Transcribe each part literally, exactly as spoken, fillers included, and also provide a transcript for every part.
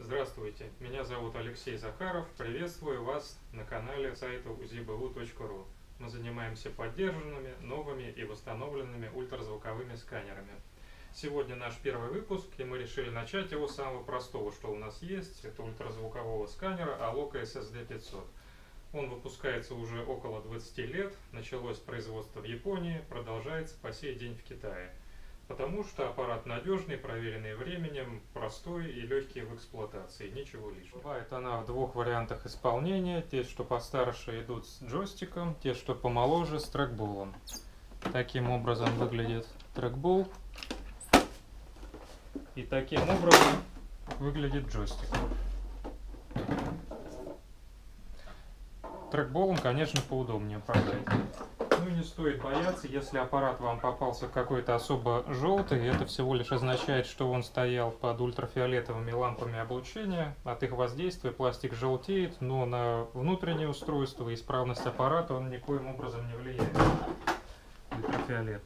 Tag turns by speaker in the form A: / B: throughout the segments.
A: Здравствуйте, меня зовут Алексей Захаров, приветствую вас на канале сайта УЗИБУ точка ру. Мы занимаемся поддержанными, новыми и восстановленными ультразвуковыми сканерами. Сегодня наш первый выпуск, и мы решили начать его с самого простого, что у нас есть. Это ультразвукового сканера Aloka эс эс ди пятьсот. Он выпускается уже около двадцати лет, началось производство в Японии, продолжается по сей день в Китае. Потому что аппарат надежный, проверенный временем, простой и легкий в эксплуатации, ничего лишнего. Бывает она в двух вариантах исполнения. Те, что постарше, идут с джойстиком, те, что помоложе, с трекболом. Таким образом выглядит трекбол. И таким образом выглядит джойстик. Трекболом, конечно, поудобнее управлять. Ну и не стоит бояться, если аппарат вам попался какой-то особо желтый, это всего лишь означает, что он стоял под ультрафиолетовыми лампами облучения. От их воздействия пластик желтеет, но на внутреннее устройство и исправность аппарата он никоим образом не влияет. Ультрафиолет.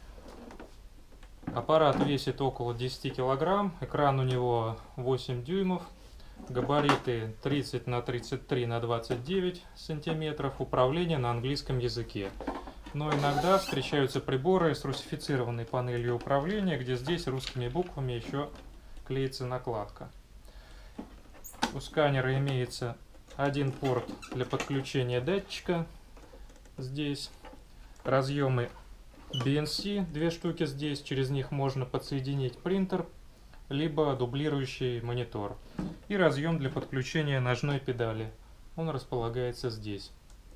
A: Аппарат весит около десяти килограмм, экран у него восемь дюймов. Габариты тридцать на тридцать три на двадцать девять сантиметров, управление на английском языке. Но иногда встречаются приборы с русифицированной панелью управления, где здесь русскими буквами еще клеится накладка. У сканера имеется один порт для подключения датчика, здесь разъемы би эн си, две штуки здесь, через них можно подсоединить принтер, либо дублирующий монитор. И разъем для подключения ножной педали. Он располагается здесь.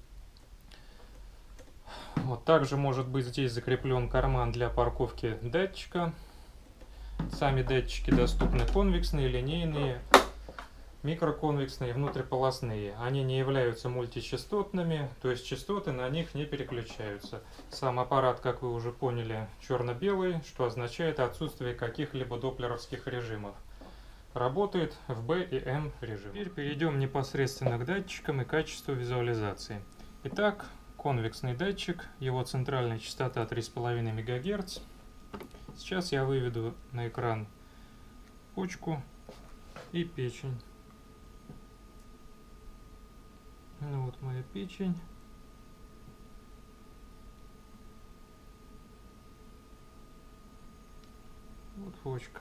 A: Вот также может быть здесь закреплен карман для парковки датчика. Сами датчики доступны конвексные, линейные, микроконвексные, внутриполосные. Они не являются мультичастотными, то есть частоты на них не переключаются. Сам аппарат, как вы уже поняли, черно-белый, что означает отсутствие каких-либо доплеровских режимов. Работает в бэ и эм режиме. Теперь перейдем непосредственно к датчикам и качеству визуализации. Итак, конвексный датчик, его центральная частота три и пять мегагерца. Сейчас я выведу на экран почку и печень. Ну вот моя печень. Вот почка.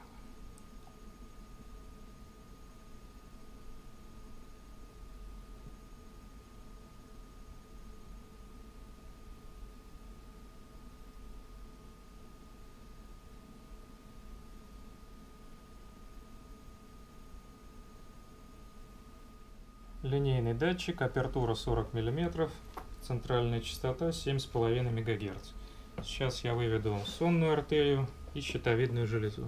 A: Линейный датчик, апертура сорок миллиметров, центральная частота семь и пять мегагерц. Сейчас я выведу сонную артерию и щитовидную железу.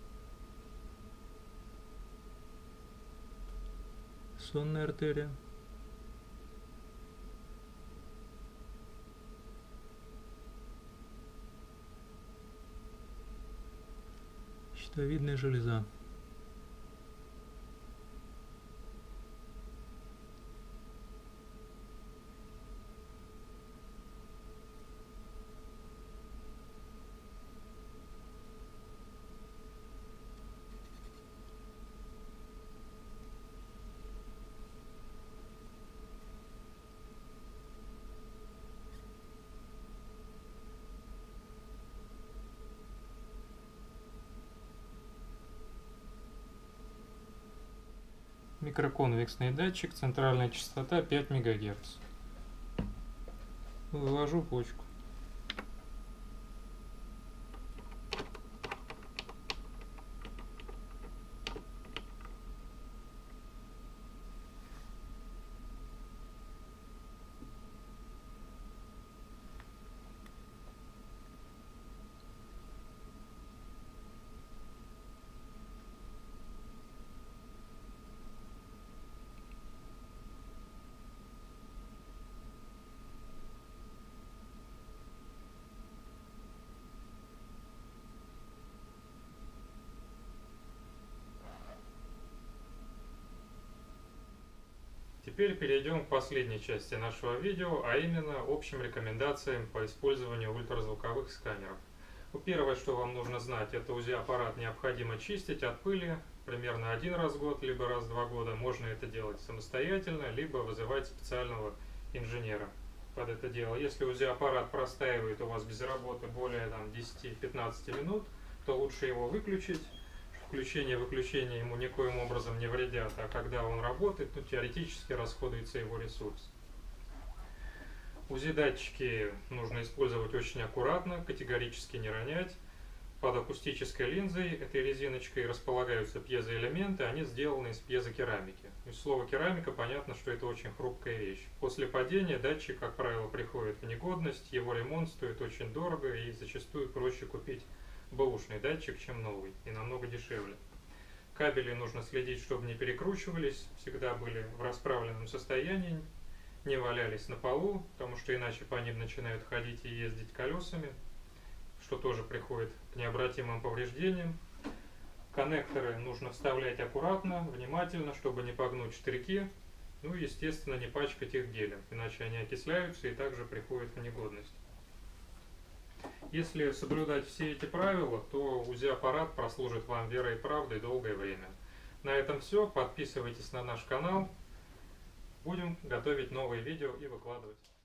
A: Сонная артерия. Щитовидная железа. Микроконвексный датчик, центральная частота пять мегагерц. Вывожу почку. Теперь перейдем к последней части нашего видео, а именно общим рекомендациям по использованию ультразвуковых сканеров. Первое, что вам нужно знать, это УЗИ-аппарат необходимо чистить от пыли, примерно один раз в год, либо раз в два года. Можно это делать самостоятельно, либо вызывать специального инженера под это дело. Если УЗИ-аппарат простаивает у вас без работы более десяти-пятнадцати минут, то лучше его выключить. Включение и выключение ему никоим образом не вредят, а когда он работает, то теоретически расходуется его ресурс. УЗИ-датчики нужно использовать очень аккуратно, категорически не ронять. Под акустической линзой, этой резиночкой, располагаются пьезоэлементы, они сделаны из пьезокерамики. Из слова керамика понятно, что это очень хрупкая вещь. После падения датчик, как правило, приходит в негодность, его ремонт стоит очень дорого и зачастую проще купить бэушный датчик, чем новый, и намного дешевле. Кабели нужно следить, чтобы не перекручивались, всегда были в расправленном состоянии, не валялись на полу, потому что иначе по ним начинают ходить и ездить колесами, что тоже приходит к необратимым повреждениям. Коннекторы нужно вставлять аккуратно, внимательно, чтобы не погнуть штырьки, ну и, естественно, не пачкать их гелем, иначе они окисляются и также приходят в негодность. Если соблюдать все эти правила, то УЗИ-аппарат прослужит вам верой и правдой долгое время. На этом все. Подписывайтесь на наш канал. Будем готовить новые видео и выкладывать.